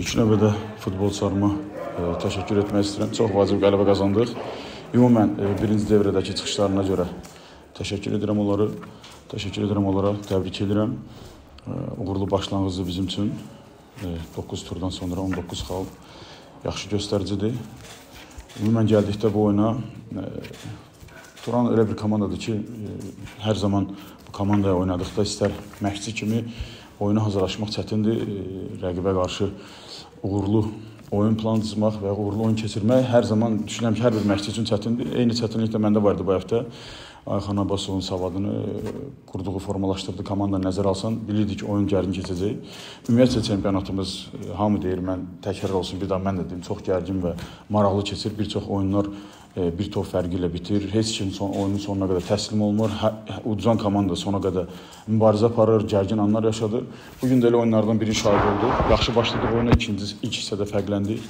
İlk növbədə futbolçularıma təşəkkür etmək istəyirəm. Çox vacib qələbə qazandıq. Ümumən birinci devrədəki çıxışlarına görə təşəkkür edirəm onlara. Təbrik edirəm. Uğurlu başlanğıcı bizim üçün 9 turdan sonra 19 xal yaxşı göstəricidir. Ümumən gəldikdə bu oyuna Turan elə bir komandadır ki, hər zaman bu komandaya oynadıqda istər məşqçi kimi oyuna hazırlaşmaq çətindir. Rəqibə qarşı uğurlu oyun planı düzmək və uğurlu oyun keçirmək hər zaman düşünürəm ki, hər bir məşqçi üçün çətindir. Eyni çətinlik də məndə vardı bu həftə. Ayxan Abbasovun savadını, qurduğu, formalaşdırdığı komanda nəzərə alsan, bilirdik ki, oyun gərgin keçəcək. Ümumiyyətlə çempionatımız, hamı deyir, mən təkrar olsun, bir daha mən də deyim, çox gərgin və maraqlı keçir. Bir çox oyunlar bir top fərqi ilə bitir. Heç kim oyunun sonuna qədər təslim olmur. Uduzan komanda sona qədər mübarizə aparır, gərgin anlar yaşadı. Bugün də elə oyunlardan biri şahid olduq. Yaxşı başladıq oyuna, ilk hissədə fərqləndik.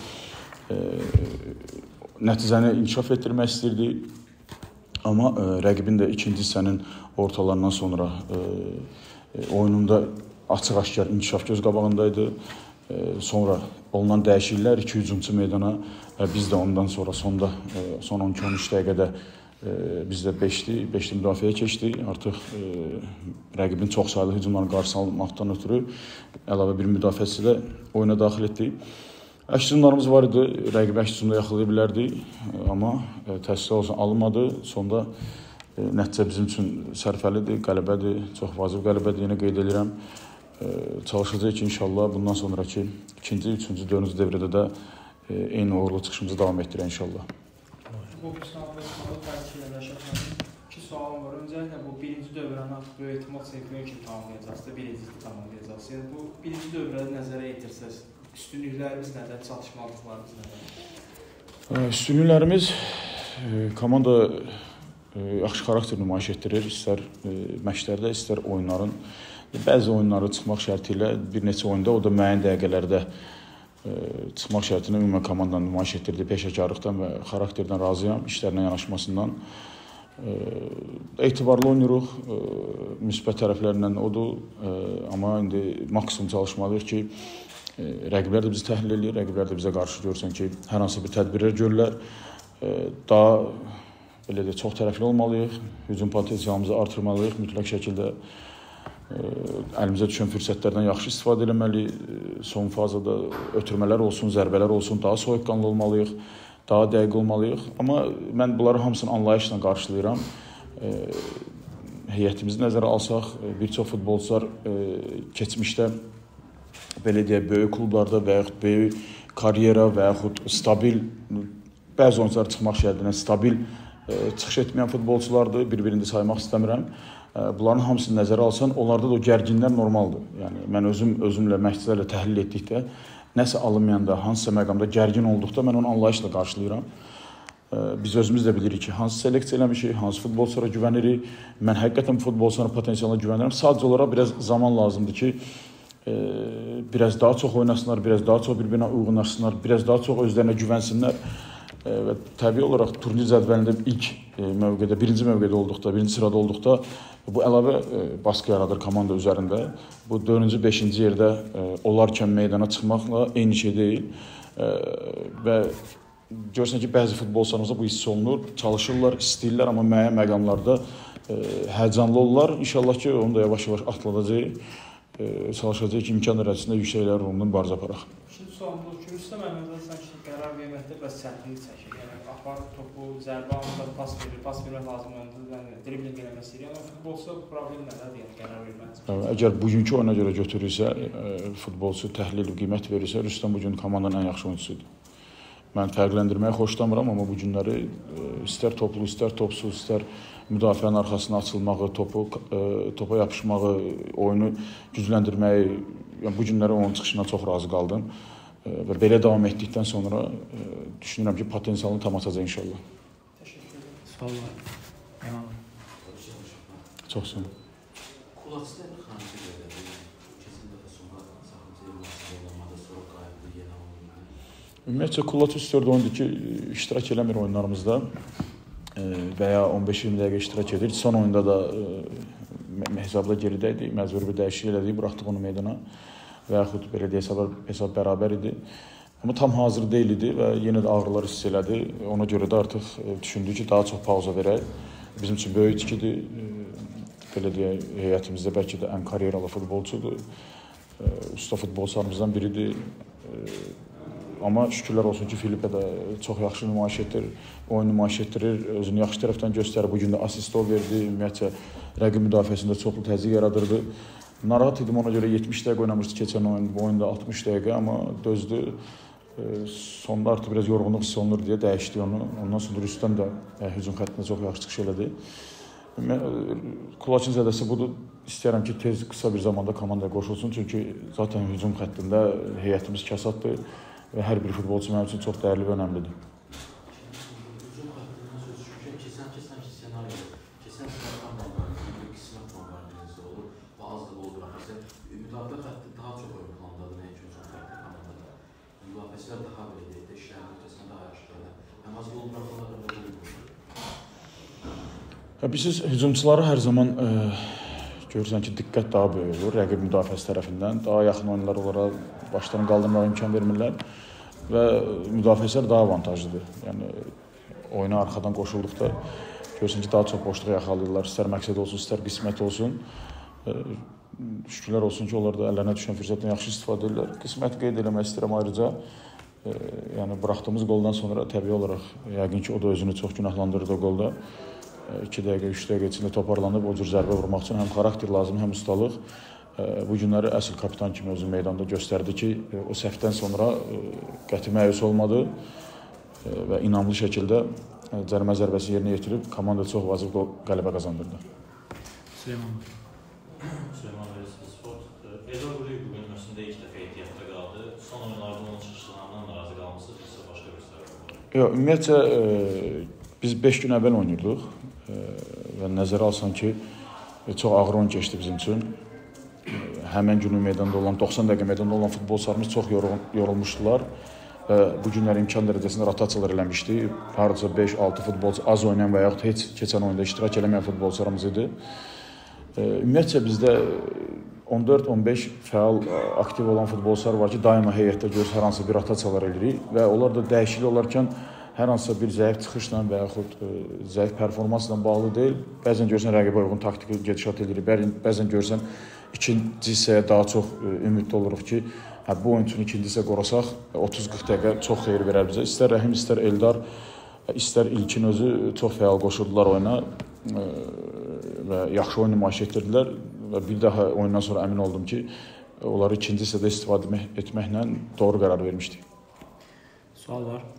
Nəticəni inkişaf etdirmək istirdik. Amma rəqibin də ikinci hissənin ortalarından sonra oyununda açıq-aşkar inkişaf göz qabağındaydı. Sonra olunan dəyişikliklər 2 hücumçu meydana və biz də ondan sonra son 12-13 dəqiqədə biz də 5-li müdafiəyə keçdik. Artıq rəqibin çox saylı hücumlarını qarşı almaqdan ötürü əlavə bir müdafiəçisi də oyuna daxil etdik. Əks-hücumlarımız var idi, rəqibi əks-hücumda yaxalaya bilərdik, amma təəssüf olsun alınmadı. Sonda nəticə bizim üçün sərfəlidir, qələbədir, çox vacib qələbədir, yenə qeyd edirəm. Çalışacaq ki, inşallah bundan sonraki ikinci, üçüncü, dördüncü devrədə də eyni uğurlu çıxışımızı davam etdirək inşallah. Bu sınavda tərkibləşən iki sualım var. Öncəliklə bu birinci dövrəni artıq böyük ehtimal çempion kimi tamamlayacaqsınız, birincilikdə tamamlayacaqsınız. Yəni bu birinci dövrədə nəzərə yetirsəz, üstünlüklərimiz nədir, çatışmazlıqlarımız nədir? Üstünlüklərimiz komanda yaxşı xarakter nümayiş etdirir. İstər məşqlərdə, istər oyunların. Bəzi oyunları çıxmaq şərti ilə bir neçə oyunda, o da müəyyən dəqiqələrdə çıxmaq şərtinə ümumən komandanın nümayiş etdirdiyi peşəkarlıqdan və xarakterdən razıyam, işlərinə yanaşmasından. Etibarlı oynayırıq, müsbət tərəflərindən odur, amma indi maksimum çalışmalıyıq ki, rəqiblər də bizi təhlil edir, rəqiblər də bizə qarşı görürsən ki, hər hansı bir tədbirlər görürlər. Daha belə də çox tərəfli olmalıyıq, hücum potensialımızı artırmalıyıq, mütləq şəkildə əlimizə düşən fürsətlərdən yaxşı istifadə etməliyik. Son fazada ötürmələr olsun, zərbələr olsun, daha soyuqqanlı olmalıyıq, daha dəqiq olmalıyıq. Amma mən bunları hamısını anlayışla qarşılayıram. Heyətimizi nəzərə alsaq, bir çox futbolçular keçmişdə belə deyək, böyük klublarda və yaxud böyük karyera və yaxud stabil, bəzi oyuncular çıxmaq şərtinə stabil çıxış etməyən futbolçulardır, bir-birini saymaq istəmirəm. Bunların hamısını nəzərə alsan, onlarda da o gərginlər normaldır. Yəni, mən özümlə, məşqçilərlə təhlil etdikdə, nəsə alınmayanda, hansısa məqamda gərgin olduqda mən onu anlayışla qarşılayıram. Biz özümüz də bilirik ki, hansı seleksiya eləmişik, hansı futbolçulara güvənirik. Mən həqiqətən futbolçuların potensialına güvənirəm. Sadəcə olaraq biraz zaman lazımdır ki, biraz daha çox oynasınlar, biraz daha çox bir-birinə uyğunlaşsınlar, biraz daha çox özlərinə güvənsinlər. Və təbii olaraq turnir cədvəlində ilk mövqedə, birinci mövqedə olduqda, birinci sırada olduqda bu əlavə baskı yaradır komanda üzərində. Bu 4-cü, 5-ci yerdə olarkən meydana çıxmaqla eyni şey deyil. Və görürsən ki, bəzi futbolçularımızda bu hiss olunur, çalışırlar, istəyirlər, amma müəyyən məqamlarda həyəcanlı olurlar. İnşallah ki, onu da yavaş-yavaş atladacaq. Çalışacaq ki, imkan dərəcəsində yüksəklər ruhundan mübarizə aparaq. Şimdi sualımız ki, Rüstəm Əhmədov sanki qərar verməkdə bəs çətinlik çəkir. Yəni, apar topu, zərbə alında pas vermək lazım olanda, dribling eləmək istəyir. Amma futbolçuda bu problem nədir, yəni qərar vermək? Əgər bugünkü oyuna görə götürürsə, futbolçu təhlil, qiymət verirsə, Rüstəm bugün komandanın ən yaxşı oyuncusudur. Mən fərqləndirməyi xoşlamıram, amma bu günləri istər toplu, istər topsuz, istər müdafiənin arxasına açılmağı, topa yapışmağı, oyunu gücləndirməyi, yəni bu günləri onun çıxışına çox razı qaldım. Və belə davam etdikdən sonra düşünürəm ki, potensialını tam açacaq inşallah. Təşəkkür ederim. Suallar. Çox sağ olun. Kulaçlar hansı görədir? Keçən dəfə sonra saxlıcı olmada sonra qayıtdı, yenə olmadı. Ümumiyyətcə, Kulaç üstördə oyundur ki, iştirak eləmir oyunlarımızda və ya 15-20 dəqiqə iştirak edir. Son oyunda da hesabda geridəydik, məcbur bir dəyişiklik elədik, buraxdıq onu meydana. və yaxud belə deyək hesab bərabər idi. Amma tam hazır deyil idi və yenə də ağrılar hiss elədi. Ona görə də artıq düşündük ki, daha çox pauza verək. Bizim üçün böyük itkidir. Belə deyək, heyətimizdə bəlkə də ən karyeralı futbolçudur. Usta futbolçularımızdan biridir. Amma şükürlər olsun ki, Filipe də çox yaxşı nümayiş etdirir, oyun nümayiş etdirir, özünü yaxşı tərəfdən göstərir. Bugün də asist verdi, ümumiyyətlə rəqib müdafiəsində çoxlu təzyiq yaradırdı. Narahat idim, ona görə 70 dəqiqə oynamışdı keçən oyun, bu oyunda 60 dəqiqə, amma dözdü. Sonda artıq biraz yorğunluq hiss olunur deyə dəyişdi onu. Ondan sonra Rüstəm də hücum xəttində çox yaxşı çıxış elədi. Kulaçın zədəsi budur. İstəyirəm ki, tez, qısa bir zamanda komandaya qoşulsun. Çünki zaten hücum xəttində heyətimiz kəsaddır və hər bir futbolçu mənim üçün çox dəyərli və önəmlidir. Hücum xəttindən söz düşürkən, keçən senaryo, keçən komandaların bir qismət komandalarınızda olur və az da gol buraxırsa, müdafiə xətti daha çox ön plandadır, nəinki hücum xətti komandada. Müdafiəçilər daha belə deyək də, işlərin ötəsində daha yaxşıdır. Həm az gol buraxırlar, həm də gol buraxırlar. Bilirsiniz, hücumçulara hər zaman görürsən ki, diqqət daha böyük olur rəqib müdafiəsi tərəfindən. Daha yaxın oyunlar onlara başlarını qaldırmağa imkan vermirlər və müdafiəçilər daha avantajlıdır. Yəni, oyuna arxadan qoşulduqda görürsən ki, daha çox boşluq yaxalayırlar. İstər məqsəd olsun, istər qismət olsun. Şükürlər olsun ki, onlar da əllərinə düşən fürsətdən yaxşı istifadə edirlər. Qismət qeyd eləmək istəyirəm ayrıca. Yəni, buraxdığımız qoldan sonra təbii olaraq yəqin ki, o da özünü çox günahlandırdı o qolda. 2 dəqiqə, 3 dəqiqə içində toparlanıb o cür zərbə vurmaq üçün həm xarakter lazım, həm ustalıq. Bu günləri əsl kapitan kimi özü meydanda göstərdi ki, o səhvdən sonra qəti məyus olmadı və inamlı şəkildə cərimə zərbəsi yerinə yetirib komanda çox vacib qələbə qazandırdı. Süleyman Beləsi Sport. Edar Quliyev bugün məşqdə ilk dəfə ehtiyatda qaldı. Son oyunlarda onun çıxışlarından narazı qalmışsınız, yoxsa başqa bir səbəb var? Yox, ümumiyyətcə biz 5 gün əvvəl oynayırdıq və nəzərə alsan ki, çox ağır oyun keçdi bizim üçün. Həmən günün meydanda olan, 90 dəqiqə meydanda olan futbolçularımız çox yorulmuşdular. Bu günlər imkan dərəcəsində rotasiyalar eləmişdi. Hardasa 5-6 futbolçu az oynayan və yaxud heç keçən oyunda iştirak eləməyən futbolçularımız idi. Ümumiyyətcə bizdə 14-15 fəal, aktiv olan futbolçular var ki, daima heyətdə görürsə hər hansı bir rotasiyalar eləyirik və onlar da dəyişiklik olarkən hər hansısa bir zəif çıxışla və yaxud zəif performansla bağlı deyil. Bəzən görürsən rəqibə uyğun taktiki gedişat edirik. Bəzən görürsən ikinci hissəyə daha çox ümidli oluruq ki, bu oyunçunu ikinci hissə qorasaq 30-40 dəqiqə çox xeyir verər bizə. İstər Rəhim, istər Eldar, istər İlkin özü çox fəal qoşuldular oyuna və yaxşı oyun nümayiş etdirdilər və bir daha oyundan sonra əmin oldum ki, onları ikinci hissədə istifadə etməklə doğru qərar vermişdik. Sual var.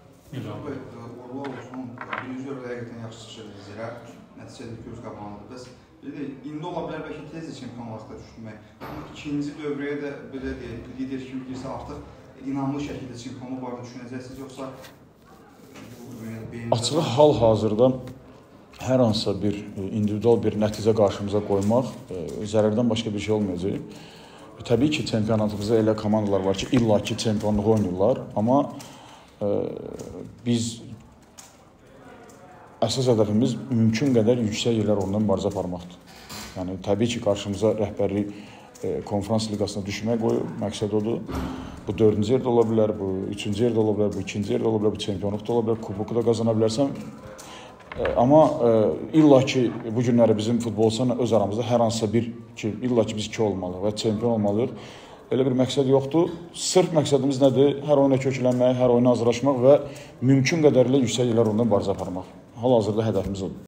Uğurlu olsun, birinci dövrdə həqiqətən yaxşı çıxış edəcək zirə, nəticədə göz qabağındadır. Bəs indi ola bilər bəlkə tez çempionatda düşmək, amma ikinci dövrəyə də belə deyək, lider kimi girsə artıq inanlı şəkildə çempionu barədə düşünəcəksiniz, yoxsa açığı hal-hazırda hər hansısa bir individual bir nəticə qarşımıza qoymaq zərərdən başqa bir şey olmayacaq. Təbii ki, çempionatımızda elə komandalar var ki, illaki çempionluğu oynayırlar, amma biz əsas hədəfimiz mümkün qədər yüksək yerlər ondan mübarizə aparmaqdır. Yəni, təbii ki, qarşımıza rəhbərlik konferans liqasına düşmək qoyub, məqsəd odur. Bu 4-cü yerdə ola bilər, bu 3-cü yerdə ola bilər, bu 2-ci yerdə ola bilər, bu çempionluqda ola bilər, kuboku da qazana bilərsən. Amma illa ki, bu günləri bizim futbolçularla öz aramızda hər hansısa bir ki, illa ki, biz 2 olmalıyıq və çempion olmalıyıq. Elə bir məqsəd yoxdur. Sırf məqsədimiz nədir? Hər oyuna köklənmək, hər oyuna hazırlaşmaq və mümkün qədərlə yüksək yerlər ondan mübarizə aparmaq. Hal-hazırda hədəfimiz odur.